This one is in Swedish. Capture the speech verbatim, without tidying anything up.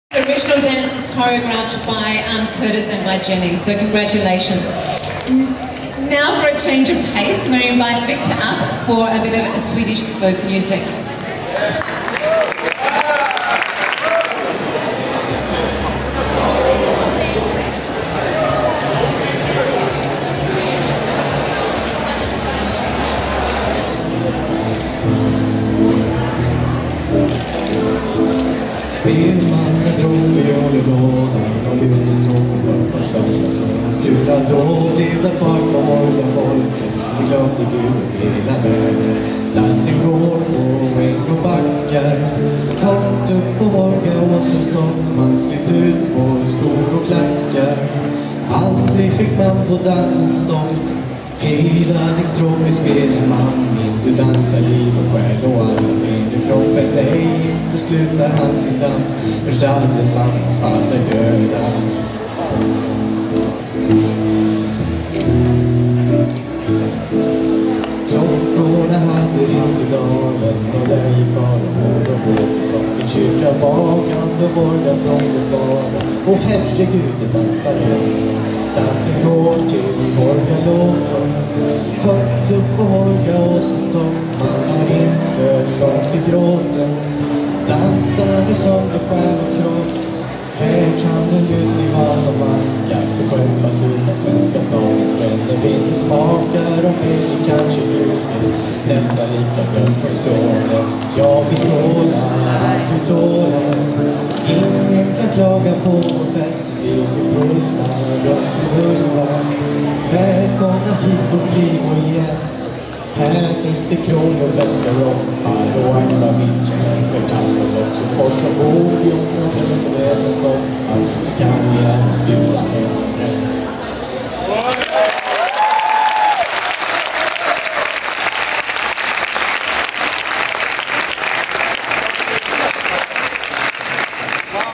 The original dance is choreographed by um, Curtis and by Jenny, so congratulations. Now for a change of pace, I'm going to invite Victor up for a bit of Swedish folk music. Spelmannen drog fiol i lådan och lyfte stråken på söndag som han stulade. Då blev det fart på hårda folket. Vi glömde Gud hela vägen. Dansen går på äng och backar. Högt upp på hårgalåten stopp. Man slitt ut på skor och klackar. Aldrig fick man på dansens stopp. Hela din stråk i spelen man. Du dansar liv och själ och alla med i kroppen. Nej, inte slutar han sin dans. Först allesammans faller döda. Klockorna hade ringt i dalen och där gick far och mor och båt. Som till kyrka bakan och borga som det var. Och herregud, det dansar hem. Dansen går till hårgalåten. Högt upp på hårgalåten stopp. Man har inte långt till gråten. Dansar du som du själv och kropp. Här kan du nu se vad som vackar. Så skölpas ut av svenska stadens bränder. Vill smakar och vill kanske ljus. Nästa lika glöm som Skåne. Ja, vi strålar att du tålar. Ingen kan klaga på vår fest. Vi är fulla runt vi rullar. Välkomna hit och bli vår gäst. Här finns det kronor, väskor, roppar och alla vinter. För kaffe och också kors och bord.